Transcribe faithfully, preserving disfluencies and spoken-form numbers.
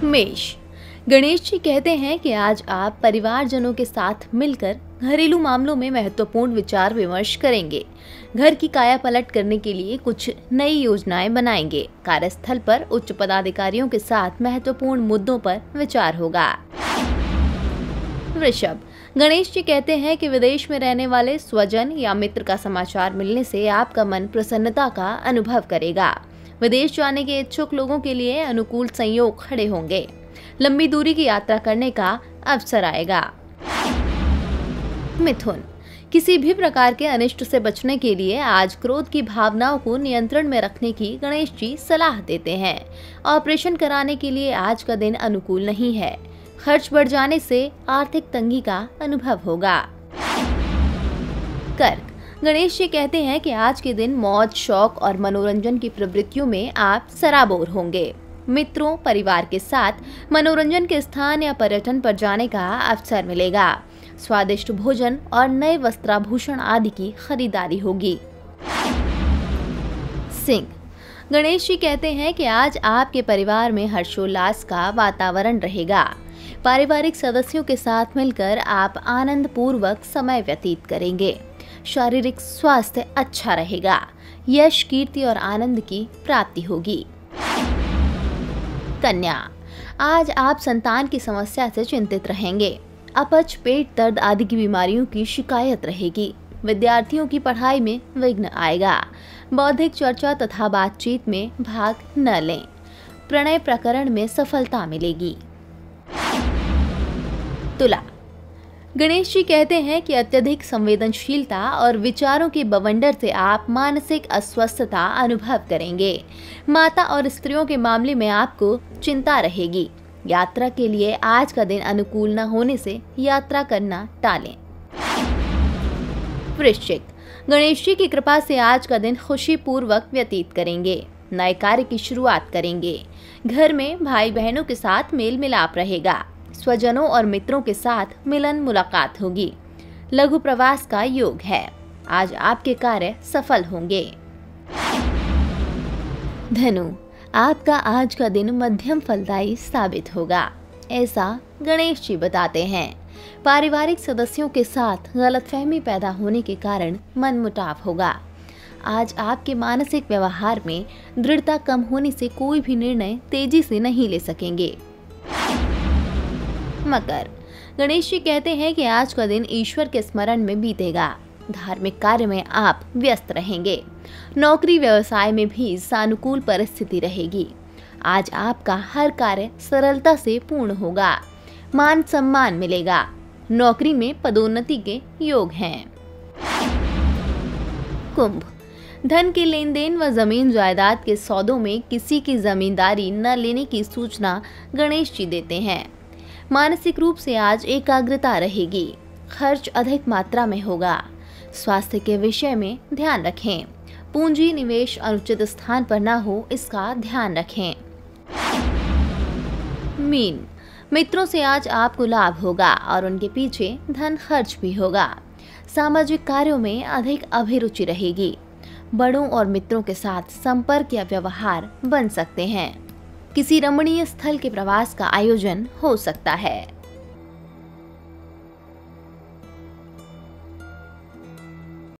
मेष, गणेश जी कहते हैं कि आज आप परिवारजनों के साथ मिलकर घरेलू मामलों में महत्वपूर्ण विचार विमर्श करेंगे। घर की काया पलट करने के लिए कुछ नई योजनाएं बनाएंगे। कार्यस्थल पर उच्च पदाधिकारियों के साथ महत्वपूर्ण मुद्दों पर विचार होगा। वृषभ, गणेश जी कहते हैं कि विदेश में रहने वाले स्वजन या मित्र का समाचार मिलने से आपका मन प्रसन्नता का अनुभव करेगा। विदेश जाने के इच्छुक लोगों के लिए अनुकूल संयोग खड़े होंगे। लंबी दूरी की यात्रा करने का अवसर आएगा। मिथुन, किसी भी प्रकार के अनिष्ट से बचने के लिए आज क्रोध की भावनाओं को नियंत्रण में रखने की गणेश जी सलाह देते हैं। ऑपरेशन कराने के लिए आज का दिन अनुकूल नहीं है। खर्च बढ़ जाने से आर्थिक तंगी का अनुभव होगा। कर्क, गणेश जी कहते हैं कि आज के दिन मौज, शौक और मनोरंजन की प्रवृत्तियों में आप सराबोर होंगे। मित्रों, परिवार के साथ मनोरंजन के स्थान या पर्यटन पर जाने का अवसर मिलेगा। स्वादिष्ट भोजन और नए वस्त्राभूषण आदि की खरीदारी होगी। सिंह, गणेश जी कहते हैं कि आज आपके परिवार में हर्षोल्लास का वातावरण रहेगा। पारिवारिक सदस्यों के साथ मिलकर आप आनंद पूर्वक समय व्यतीत करेंगे। शारीरिक स्वास्थ्य अच्छा रहेगा। यश, कीर्ति और आनंद की प्राप्ति होगी। कन्या, आज आप संतान की समस्या से चिंतित रहेंगे। अपच, पेट दर्द आदि की बीमारियों की शिकायत रहेगी। विद्यार्थियों की पढ़ाई में विघ्न आएगा। बौद्धिक चर्चा तथा बातचीत में भाग न लें। प्रणय प्रकरण में सफलता मिलेगी। तुला, गणेश जी कहते हैं कि अत्यधिक संवेदनशीलता और विचारों के बवंडर से आप मानसिक अस्वस्थता अनुभव करेंगे। माता और स्त्रियों के मामले में आपको चिंता रहेगी। यात्रा के लिए आज का दिन अनुकूल न होने से यात्रा करना टालें। वृश्चिक, गणेश जी की कृपा से आज का दिन खुशी पूर्वक व्यतीत करेंगे। नए कार्य की शुरुआत करेंगे। घर में भाई बहनों के साथ मेल मिलाप रहेगा। स्वजनों और मित्रों के साथ मिलन मुलाकात होगी। लघु प्रवास का योग है। आज आपके कार्य सफल होंगे। धनु, आपका आज का दिन मध्यम फलदायी साबित होगा, ऐसा गणेश जी बताते हैं। पारिवारिक सदस्यों के साथ गलतफहमी पैदा होने के कारण मनमुटाव होगा। आज आपके मानसिक व्यवहार में दृढ़ता कम होने से कोई भी निर्णय तेजी से नहीं ले सकेंगे। मकर, गणेश जी कहते हैं कि आज का दिन ईश्वर के स्मरण में बीतेगा। धार्मिक कार्य में आप व्यस्त रहेंगे। नौकरी व्यवसाय में भी सानुकूल परिस्थिति रहेगी। आज आपका हर कार्य सरलता से पूर्ण होगा। मान सम्मान मिलेगा। नौकरी में पदोन्नति के योग हैं। कुंभ, धन के लेन देन व जमीन जायदाद के सौदों में किसी की जमींदारी न लेने की सूचना गणेश जी देते हैं। मानसिक रूप से आज एकाग्रता रहेगी। खर्च अधिक मात्रा में होगा। स्वास्थ्य के विषय में ध्यान रखें। पूंजी निवेश अनुचित स्थान पर न हो, इसका ध्यान रखें। मीन, मित्रों से आज आपको लाभ होगा और उनके पीछे धन खर्च भी होगा। सामाजिक कार्यों में अधिक अभिरुचि रहेगी। बड़ों और मित्रों के साथ संपर्क या व्यवहार बन सकते हैं। किसी रमणीय स्थल के प्रवास का आयोजन हो सकता है।